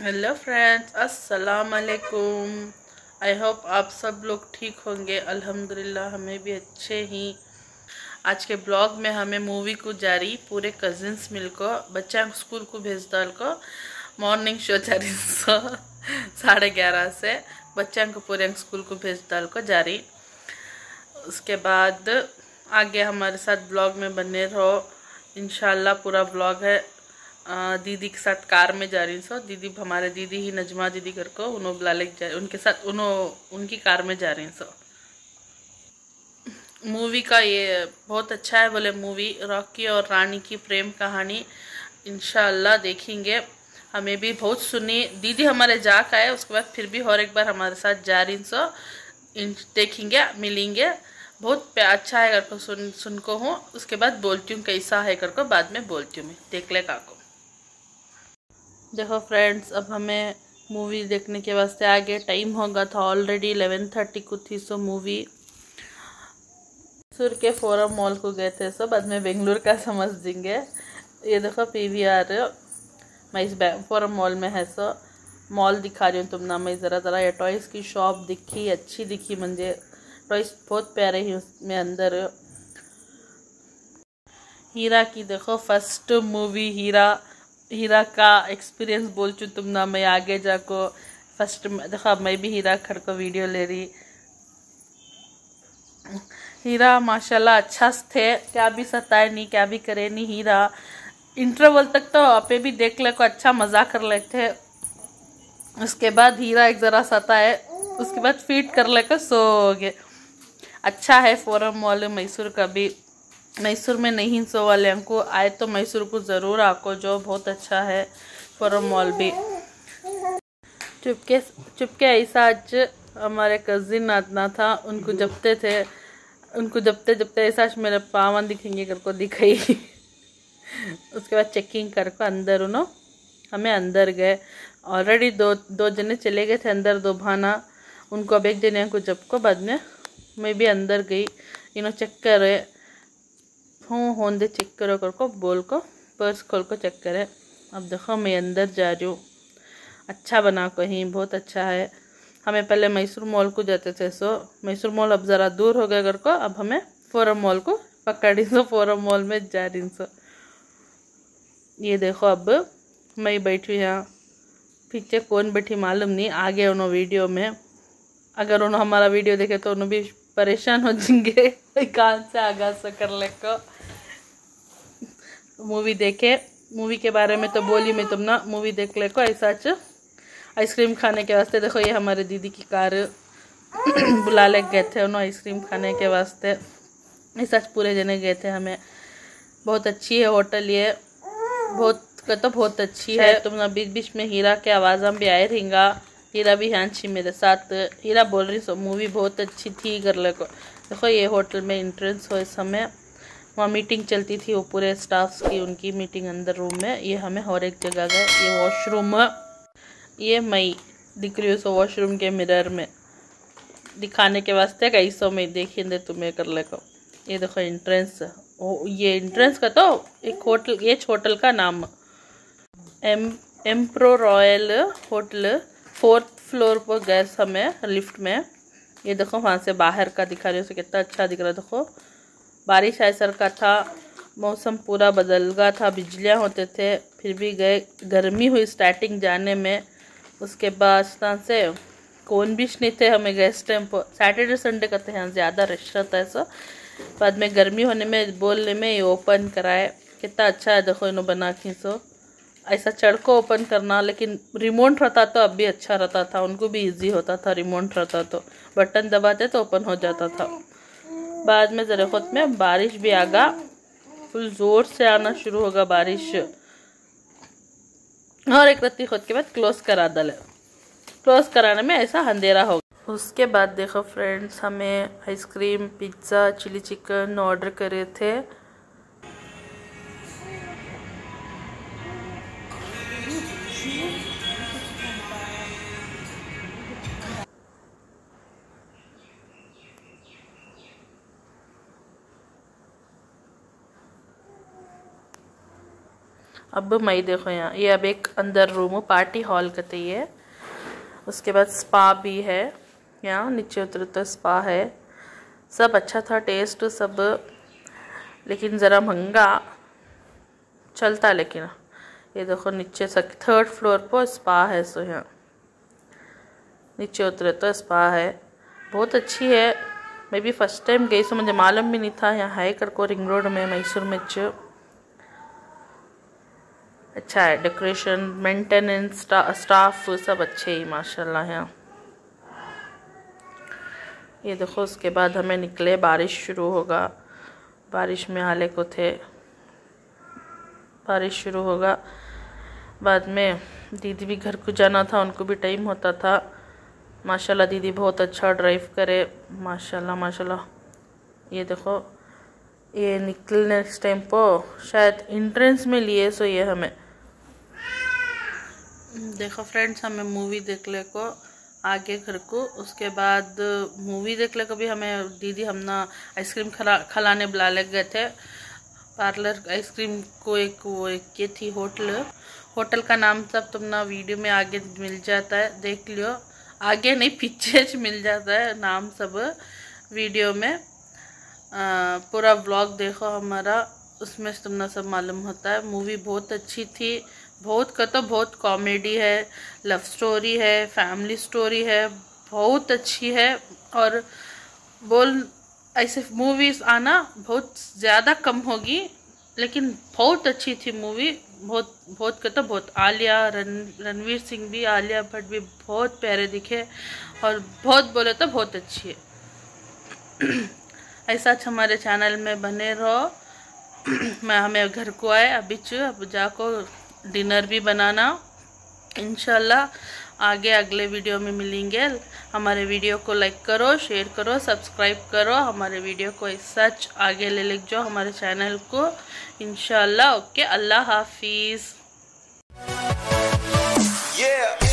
Hello friends, अस्सलाम वालेकुम। I hope आप सब लोग ठीक होंगे। अल्हम्दुलिल्लाह हमें भी अच्छे ही। आज के ब्लॉग में हमें मूवी को जारी पूरे कजिन्स मिलकर बच्चा स्कूल को भेज डाल को मॉर्निंग शो जारी 11:30 से बच्चा को पूरे स्कूल को भेज डाल को जारी। उसके बाद आगे हमारे साथ ब्लॉग में बने रहो इंशाल्लाह। पूरा ब्लॉग है। दीदी के साथ कार में जा रही सो। दीदी हमारे दीदी ही नजमा दीदी कर को उन्होंने बुला ले जा उनके साथ उनकी कार में जा रही सो। मूवी का ये बहुत अच्छा है बोले। मूवी रॉकी और रानी की प्रेम कहानी इंशाल्लाह देखेंगे। हमें भी बहुत सुनी। दीदी हमारे जा का है, उसके बाद फिर भी और एक बार हमारे साथ जा रही सो। देखेंगे, मिलेंगे। बहुत अच्छा है कर को सुन को हूँ। उसके बाद बोलती हूँ कैसा है कर को, बाद में बोलती हूँ मैं। देख ले काको। देखो फ्रेंड्स, अब हमें मूवी देखने के वास्ते आगे टाइम होगा था। ऑलरेडी 11:30 को थी सो मूवी। मैसूर के फोरम मॉल को गए थे सो, बाद में बेंगलुरु का समझ देंगे। ये देखो पीवीआर मैं इस फोरम मॉल में है सो। मॉल दिखा रही हूँ तुम ना। मैं ज़रा ये टॉयज़ की शॉप दिखी, अच्छी दिखी मुझे। टॉयज़ बहुत प्यारे ही उसमें अंदर। हीरा की देखो फर्स्ट मूवी हीरा का एक्सपीरियंस बोल चु तुम ना। मैं आगे जाको फर्स्ट देखो मैं भी हीरा खड़ को वीडियो ले रही। हीरा माशाल्लाह अच्छा थे, क्या भी सताए नहीं, क्या भी करे नहीं। हीरा इंटरवल तक तो आपे भी देख ले को अच्छा मजा कर लेते। उसके बाद हीरा एक जरा सताए, उसके बाद फीट कर ले को सो गए। अच्छा है फोरम मॉल मैसूर का भी। मैसूर में नहीं सो वाले को आए तो मैसूर को ज़रूर आको, जो बहुत अच्छा है फोरम मॉल भी। चुपके चुपके ऐसा आज हमारे कजिन आतना था, उनको जपते थे। उनको जपते जपते ऐसा मेरे पावन दिखेंगे कर को दिखाई। उसके बाद चेकिंग कर को अंदर उन्होंने हमें अंदर गए। ऑलरेडी दो जने चले गए थे अंदर, दो भाना। उनको अब एक जने को जब को बाद में मैं भी अंदर गई। चेक करे हूँ होंदे चेक करो कर को बोल को पर्स खोल को चेक करे। अब देखो मैं अंदर जा रही हूँ। अच्छा बना कहीं, बहुत अच्छा है। हमें पहले मैसूर मॉल को जाते थे सो मैसूर मॉल अब ज़रा दूर हो गया घर को। अब हमें फोरम मॉल को पकड़ी सो, फोरम मॉल में जा रही सो। ये देखो अब मैं बैठी यहाँ, पीछे कौन बैठी मालूम नहीं। आगे उन्होंने वीडियो में, अगर उन्होंने हमारा वीडियो देखे तो उन्होंने भी परेशान हो जाएंगे। कान से आगाज से कर ले को मूवी देखे। मूवी के बारे में तो बोली मैं तुम ना। मूवी देख ले को ऐसा आइसक्रीम खाने के वास्ते। देखो ये हमारे दीदी की कार बुला ले गए थे उन्होंने आइसक्रीम खाने के वास्ते। ऐसा पूरे जने गए थे हमें। बहुत अच्छी है होटल ये, बहुत अच्छी है। तुम ना बीच बीच में हीरा के आवाज़ भी आए रहेंगा। हीरा भी यहाँ छी मेरे साथ। हीरा बोल रही सो मूवी बहुत अच्छी थी कर ले को। देखो ये होटल में एंट्रेंस हो इस समय। वहाँ मीटिंग चलती थी वो पूरे स्टाफ्स की, उनकी मीटिंग अंदर रूम में। ये हमें और एक जगह गए। ये वॉशरूम, ये मई दिख रही हूँ वॉशरूम के मिरर में दिखाने के वास्ते कैसो मैं देखेंगे तुम्हें कर ले को। ये देखो एंट्रेंस। ये एंट्रेंस का तो एक होटल, ये होटल का नाम emperor royal hotel. 4th floor पर गए हमें लिफ्ट में। ये देखो वहाँ से बाहर का दिखा रही हूँ, कितना अच्छा दिख रहा है। देखो बारिश ऐसर का था, मौसम पूरा बदल गया था, बिजलियाँ होते थे, फिर भी गए। गर्मी हुई स्टार्टिंग जाने में। उसके बाद से कौन भी नहीं थे हमें गैस टाइम पर। सैटरडे संडे का तो यहाँ ज़्यादा रश रहता है सो। बाद में गर्मी होने में बोलने में ये ओपन कराए। कितना अच्छा है देखो इन्होंने बना के सो। ऐसा चढ़ को ओपन करना, लेकिन रिमोट रहता तो अब भी अच्छा रहता था। उनको भी इजी होता था, रिमोट रहता तो बटन दबाते तो ओपन हो जाता था। बाद में ज़रा खुद में बारिश भी आ गया, फुल ज़ोर से आना शुरू होगा बारिश। और एक रत्ती खुद के बाद क्लोज करा दले। क्लोज कराने में ऐसा अंधेरा हो गया। उसके बाद देखो फ्रेंड्स, हमें ice cream, pizza, chilli chicken order करे थे। अब मैं देखो यहाँ ये अब एक अंदर रूम पार्टी हॉल कहते ये। उसके बाद स्पा भी है, यहाँ नीचे उतरे तो स्पा है। सब अच्छा था टेस्ट सब, लेकिन ज़रा महंगा चलता। लेकिन ये देखो नीचे से 3rd फ्लोर पर स्पा है। सो यहाँ नीचे उतरे तो स्पा है, बहुत अच्छी है। मैं भी फर्स्ट टाइम गई सो मुझे मालूम भी नहीं था यहाँ है करको रिंग रोड में मैसूर में। अच्छा है डेकोरेशन, मेंटेनेंस, स्टाफ सब अच्छे ही माशाल्लाह है। ये देखो उसके बाद हमें निकले, बारिश शुरू होगा, बारिश में हाले को थे, बारिश शुरू होगा। बाद में दीदी भी घर को जाना था, उनको भी टाइम होता था। माशाल्लाह दीदी बहुत अच्छा ड्राइव करे, माशाल्लाह माशाल्लाह। ये देखो ये निकलने नेक्स्ट टाइम को शायद एंट्रेंस में लिए सो ये हमें देखो फ्रेंड्स, हमें मूवी देख ले को आगे घर को। उसके बाद मूवी देख ले को भी हमें दीदी हम ना आइसक्रीम खिलाने बुला ले गए थे पार्लर आइसक्रीम को। वो एक ये थी होटल का नाम सब तुम ना वीडियो में आगे मिल जाता है, देख लियो। आगे नहीं पीछे मिल जाता है नाम सब वीडियो में। पूरा व्लॉग देखो हमारा, उसमें तुमने सब मालूम होता है। मूवी बहुत अच्छी थी, बहुत कॉमेडी है, लव स्टोरी है, फैमिली स्टोरी है, बहुत अच्छी है। और ऐसे मूवीज आना बहुत ज़्यादा कम होगी, लेकिन बहुत अच्छी थी मूवी। बहुत आलिया रणवीर सिंह भी, आलिया भट्ट भी बहुत प्यारे दिखे, और बहुत बोले तो बहुत अच्छी है। ऐसा हमारे चैनल में बने रहो। मैं हमें घर को आए अभी अब जाको डिनर भी बनाना इंशाल्लाह। आगे अगले वीडियो में मिलेंगे। हमारे वीडियो को लाइक करो, शेयर करो, सब्सक्राइब करो। हमारे वीडियो को सच आगे ले जाओ हमारे चैनल को इंशाल्लाह। ओके, अल्लाह हाफिज़।